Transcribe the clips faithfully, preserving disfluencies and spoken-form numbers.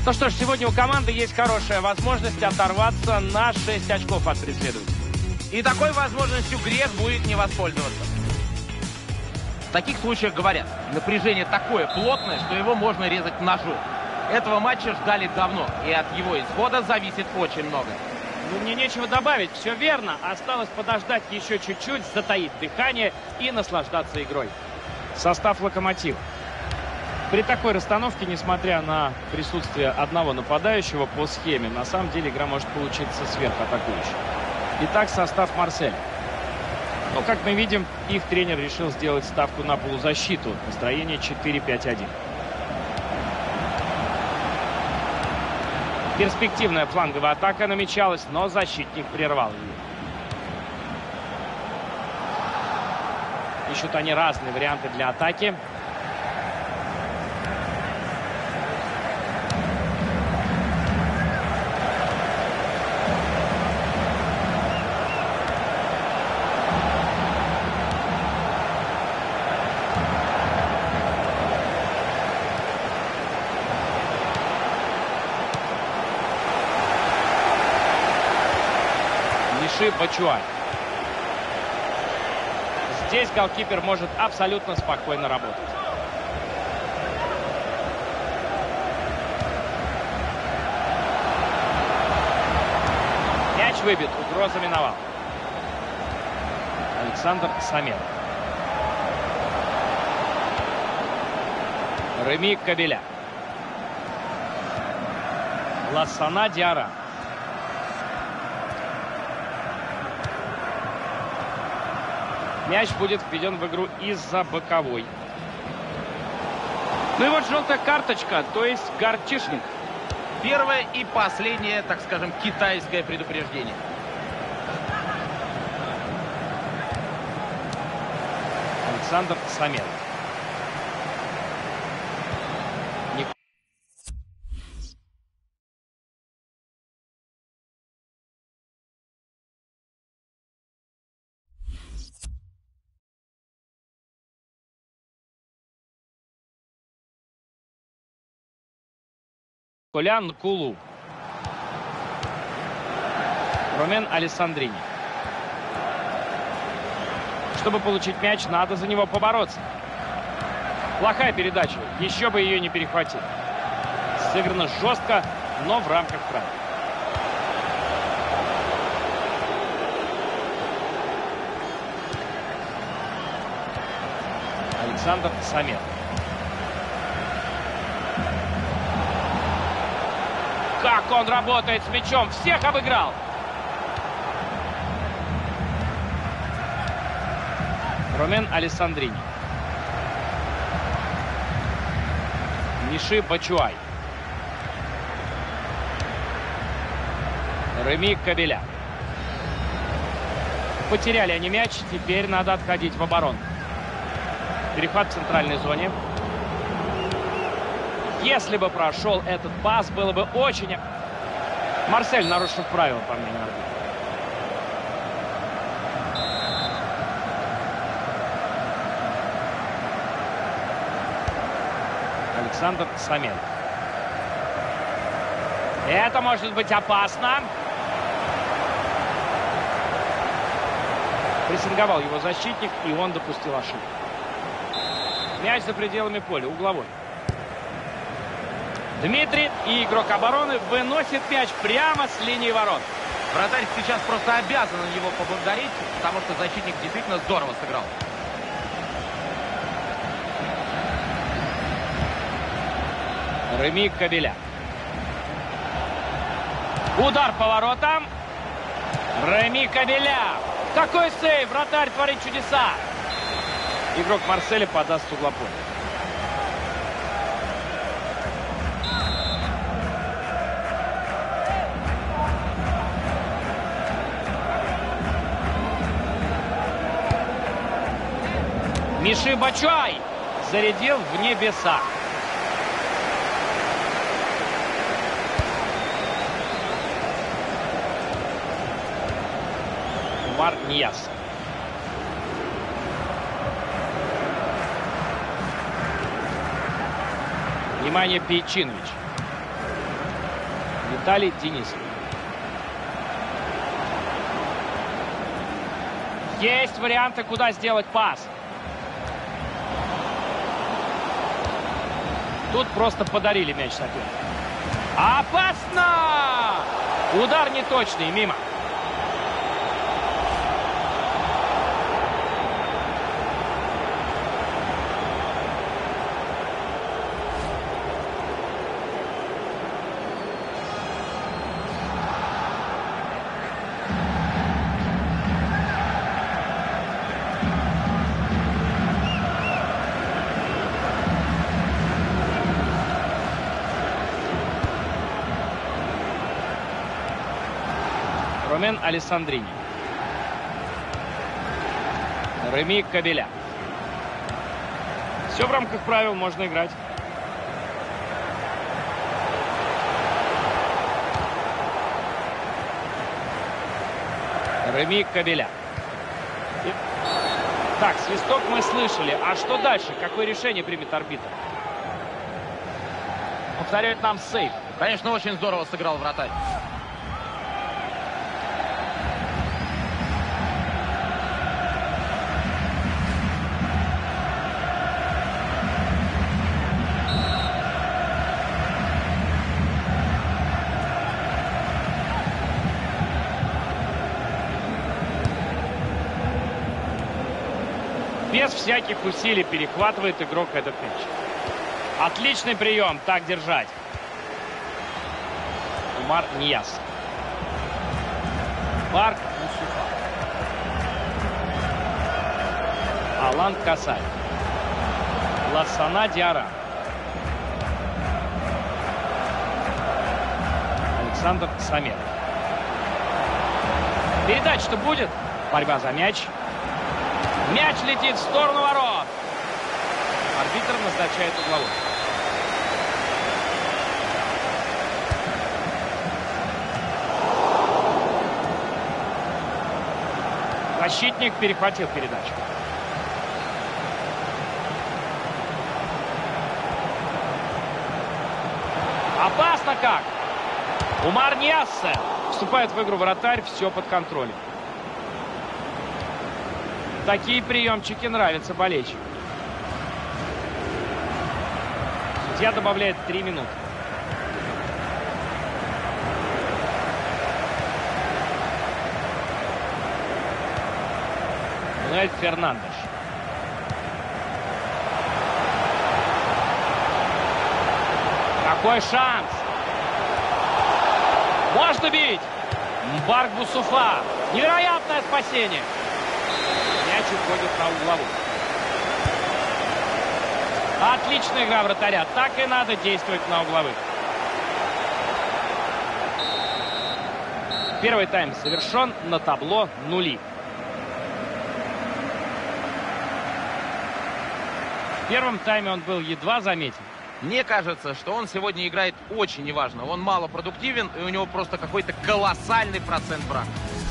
Ну что ж, сегодня у команды есть хорошая возможность оторваться на шесть очков от преследователей. И такой возможностью грех будет не воспользоваться. В таких случаях говорят, напряжение такое плотное, что его можно резать ножом. Этого матча ждали давно, и от его исхода зависит очень много. Ну, мне нечего добавить, все верно. Осталось подождать еще чуть-чуть, затаить дыхание и наслаждаться игрой. Состав «Локомотива». При такой расстановке, несмотря на присутствие одного нападающего по схеме, на самом деле игра может получиться сверхатакующей. Итак, состав «Марселя». Ну, как мы видим, их тренер решил сделать ставку на полузащиту. Построение четыре пять один. Перспективная фланговая атака намечалась, но защитник прервал ее. Ищут они разные варианты для атаки. Бачуай. Здесь голкипер может абсолютно спокойно работать. Мяч выбит, угроза миновала. Александр Самедов. Реми Кабеля. Лассана Диара. Мяч будет введен в игру из-за боковой. Ну и вот желтая карточка, то есть горчишник. Первое и последнее, так скажем, китайское предупреждение. Александр Самедов. Колян Кулу. Ромен Алессандрини. Чтобы получить мяч, надо за него побороться. Плохая передача. Еще бы ее не перехватить. Сыграно жестко, но в рамках правил. Александр Самедов. Как он работает с мячом. Всех обыграл. Ромен Алессандрини. Миши Бачуай. Реми Кабеля. Потеряли они мяч. Теперь надо отходить в оборону. Перехват в центральной зоне. Если бы прошел этот пас, было бы очень... Марсель нарушил правила, по мнению арбитра. Александр Самедов. Это может быть опасно. Прессинговал его защитник, и он допустил ошибку. Мяч за пределами поля, угловой. Дмитрий и игрок обороны выносит мяч прямо с линии ворот. Вратарь сейчас просто обязан его поблагодарить, потому что защитник действительно здорово сыграл. Реми Кабеля. Удар по воротам. Реми Кабеля. Какой сейв! Вратарь творит чудеса. Игрок Марселя подаст с угла поля. Миши Бачуай зарядил в небеса. Умар Нияз. Внимание, Пейчинович. Виталий Денисов. Есть варианты, куда сделать пас. Тут просто подарили мяч сопернику. Опасно! Удар неточный, мимо. Ромен Алессандрини. Реми Кабеля. Все в рамках правил, можно играть. Реми Кабеля. И... Так, свисток мы слышали. А что дальше? Какое решение примет арбитр? Повторяет нам сейф. Конечно, очень здорово сыграл вратарь. Без всяких усилий перехватывает игрок этот мяч. Отличный прием. Так держать. Умар Нияз. Барк Мусуфа. Алан Касай. Лассана Диара. Александр Самет. Передача-то будет. Борьба за мяч. Мяч летит в сторону ворот. Арбитр назначает угловой. Защитник перехватил передачу. Опасно как! Умар Нияз вступает в игру вратарь. Все под контролем. Такие приемчики нравятся болельщикам. Судья добавляет три минуты. Мануэль Фернандеш. Какой шанс! Можно бить! Барк Мусуфа. Невероятное спасение! Мяч уходит на угловую. Отличная игра вратаря. Так и надо действовать на угловых. Первый тайм завершен. На табло нули. В первом тайме он был едва заметен. Мне кажется, что он сегодня играет очень неважно. Он мало продуктивен, и у него просто какой-то колоссальный процент брака.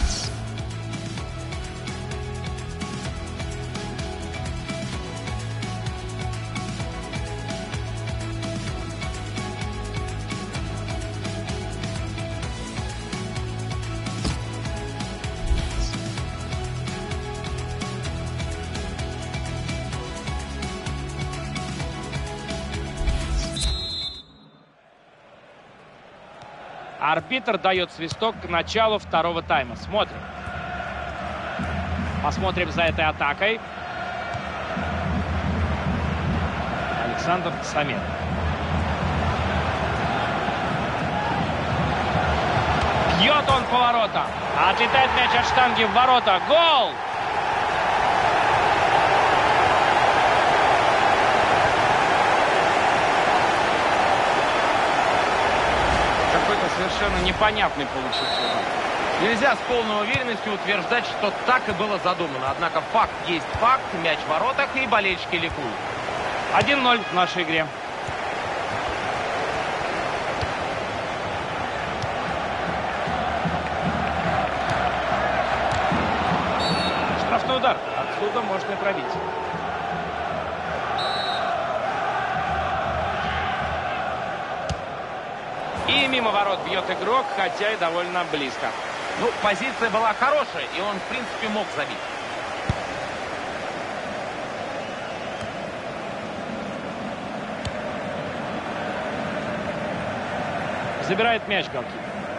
Арбитр дает свисток к началу второго тайма. Смотрим. Посмотрим за этой атакой. Александр Самет. Бьет он по воротам. Отлетает мяч от штанги в ворота. Гол! Совершенно непонятный получился удар. Нельзя с полной уверенностью утверждать, что так и было задумано. Однако факт есть факт. Мяч в воротах, и болельщики ликуют. один ноль в нашей игре. Штрафной удар. Отсюда можно и пробить. И И мимо ворот бьет игрок, хотя и довольно близко. Ну, позиция была хорошая, и он, в принципе, мог забить. Забирает мяч голкипер.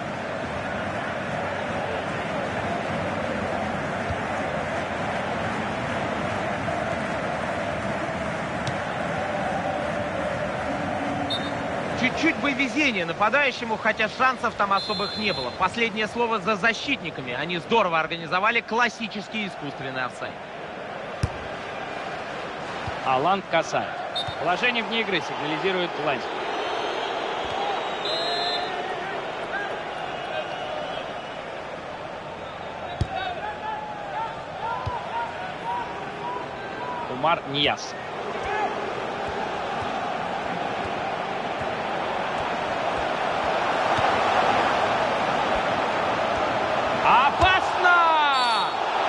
Чуть-чуть бы везение нападающему, хотя шансов там особых не было. Последнее слово за защитниками. Они здорово организовали классический искусственный офсайд. Алан Касаев. Положение вне игры сигнализирует Ланский. Умар Нияз. Опасно!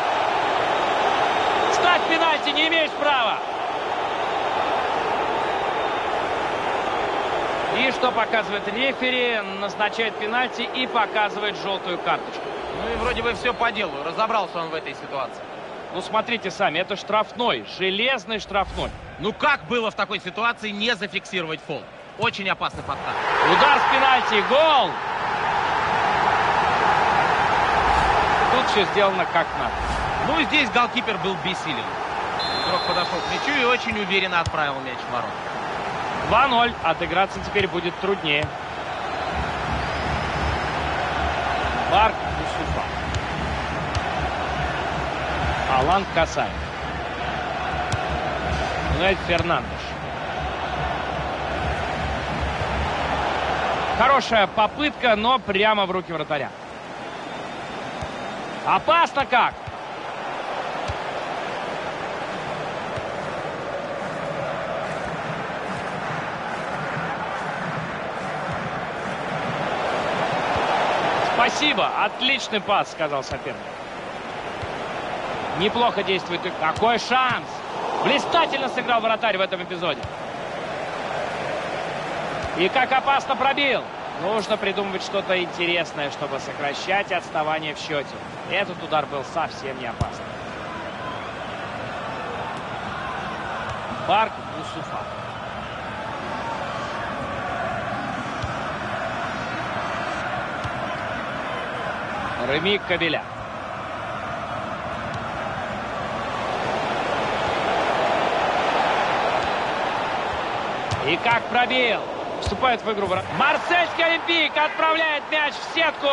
Ставь пенальти, не имеешь права. И что показывает рефери? Назначает пенальти и показывает желтую карточку. Ну и вроде бы все по делу. Разобрался он в этой ситуации. Ну смотрите сами, это штрафной, железный штрафной. Ну как было в такой ситуации не зафиксировать фол? Очень опасный подкат. Удар с пенальти, гол! Тут все сделано как надо. Ну здесь голкипер был бессилен. Игрок подошел к мячу и очень уверенно отправил мяч в ворота. два ноль. Отыграться теперь будет труднее. Барк Юсуфа. Алан Касаев. Нуэль Фернандеш. Хорошая попытка, но прямо в руки вратаря. Опасно как! Спасибо, отличный пас, сказал соперник. Неплохо действует. Какой шанс! Блистательно сыграл вратарь в этом эпизоде. И как опасно пробил. Нужно придумывать что-то интересное, чтобы сокращать отставание в счете. Этот удар был совсем не опасный. Барк Юсуфа. Реми Кабеля. И как пробил. Вступает в игру. Марсельский Олимпик отправляет мяч в сетку.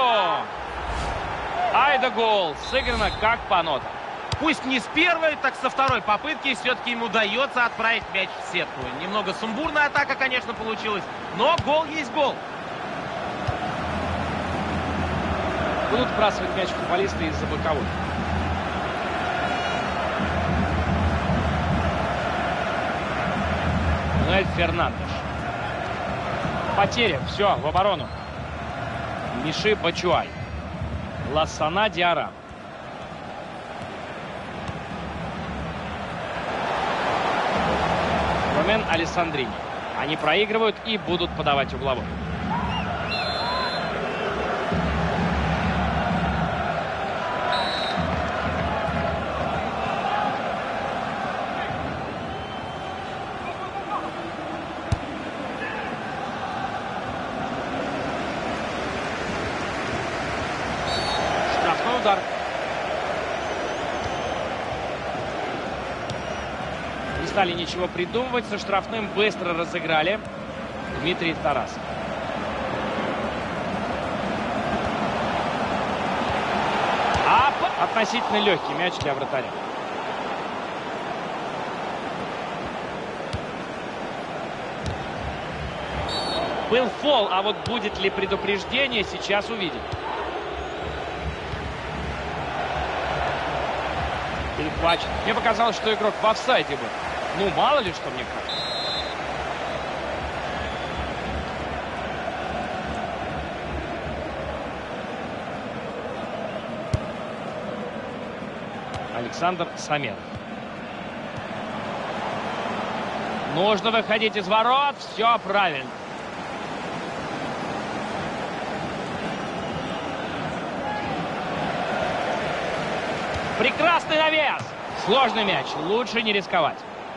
Айда гол. Сыграно как по нотам. Пусть не с первой, так со второй попытки все-таки ему удается отправить мяч в сетку. Немного сумбурная атака, конечно, получилась, но гол есть гол. Будут вбрасывать мяч футболисты из-за боковой. Нуэль Фернандеш. Потеря. Все, в оборону. Миши Бачуай. Лассана Диарра. Ромен Алессандрини. Они проигрывают и будут подавать угловой. Удар. Не стали ничего придумывать. Со штрафным быстро разыграли. Дмитрий Тарасов. А относительно легкий мяч для вратаря. Был фол, а вот будет ли предупреждение, сейчас увидим. Перехвачен. Мне показалось, что игрок в офсайде был. Ну, мало ли, что мне кажется. Александр Самедов. Нужно выходить из ворот. Все правильно. Прекрасный навес. Сложный мяч. Лучше не рисковать.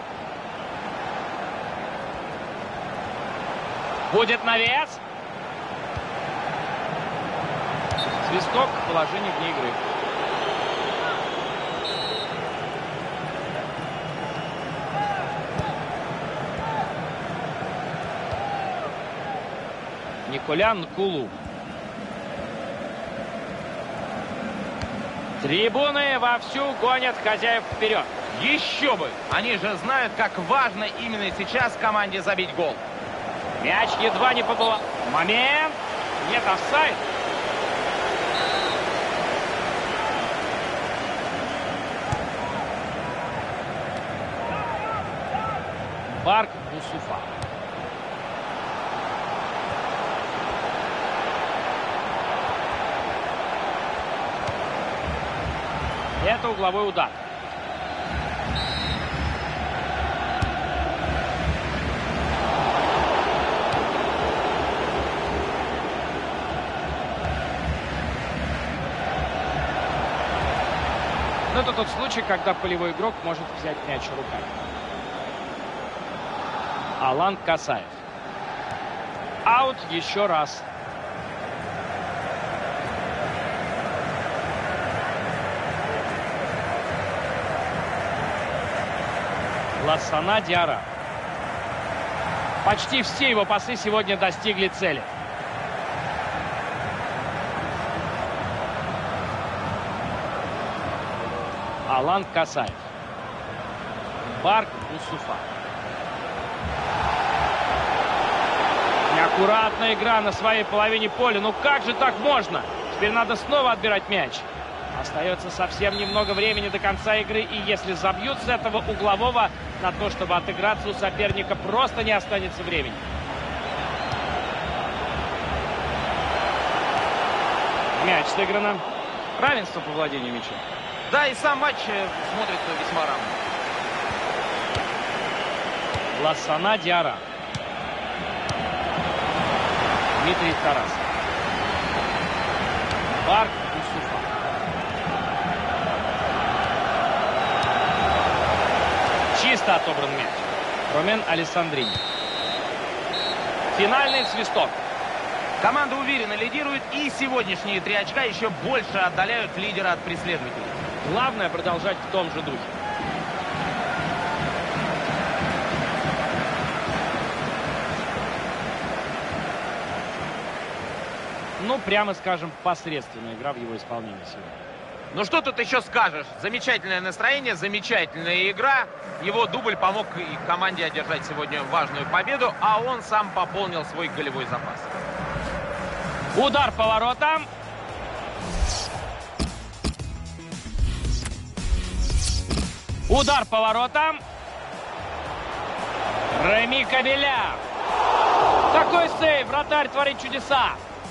Будет навес. Свисток в положении вне игры. Николя Нкулу. Трибуны вовсю гонят хозяев вперед. Еще бы! Они же знают, как важно именно сейчас команде забить гол. Мяч едва не побывал. Момент. Нет, офсайд. Барк Бусуфа. Это угловой удар. Но это тот случай, когда полевой игрок может взять мяч руками. Алан Касаев. Аут еще раз. Лассана Диара. Почти все его пасы сегодня достигли цели. Алан Касаев. Барк Бусуфа. Неаккуратная игра на своей половине поля. Ну как же так можно? Теперь надо снова отбирать мяч. Остается совсем немного времени до конца игры. И если забьют с этого углового, на то, чтобы отыграться, у соперника просто не останется времени. Мяч сыграно. Равенство по владению мячом. Да, и сам матч смотрится весьма равно. Лассана Диара. Дмитрий Тарас. Барк Бусуфа. Чисто отобран мяч. Ромен Алессандрини. Финальный свисток. Команда уверенно лидирует, и сегодняшние три очка еще больше отдаляют лидера от преследователей. Главное продолжать в том же духе. Ну, прямо скажем, посредственная игра в его исполнении сегодня. Ну что тут еще скажешь? Замечательное настроение, замечательная игра. Его дубль помог и команде одержать сегодня важную победу, а он сам пополнил свой голевой запас. Удар по воротам. Удар по воротам. Реми Кабеля. Такой сейв. Вратарь творит чудеса.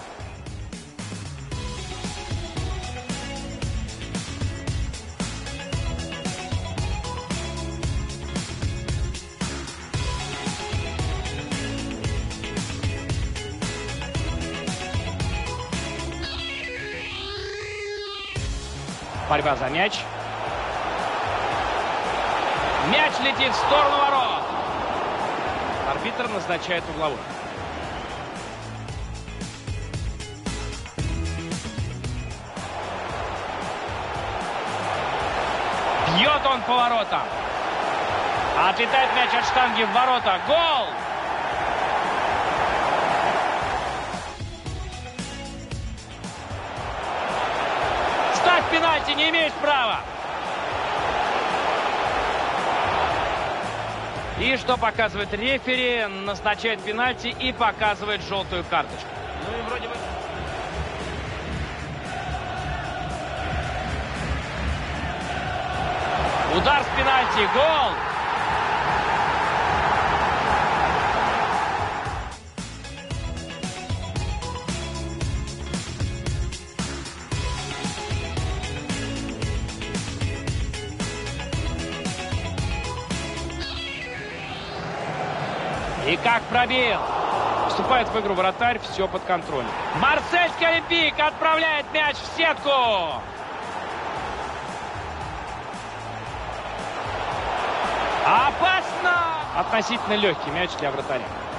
Борьба за мяч. Мяч летит в сторону ворот. Арбитр назначает угловой. Бьет он по воротам. Отлетает мяч от штанги в ворота. Гол! Ставь пенальти, не имеешь права. И что показывает рефери? Назначает пенальти и показывает желтую карточку. Ну и вроде бы... Удар с пенальти. Гол! И как пробил. Вступает в игру вратарь, все под контролем. Марсельский Олимпик отправляет мяч в сетку. Опасно! Относительно легкий мяч для вратаря.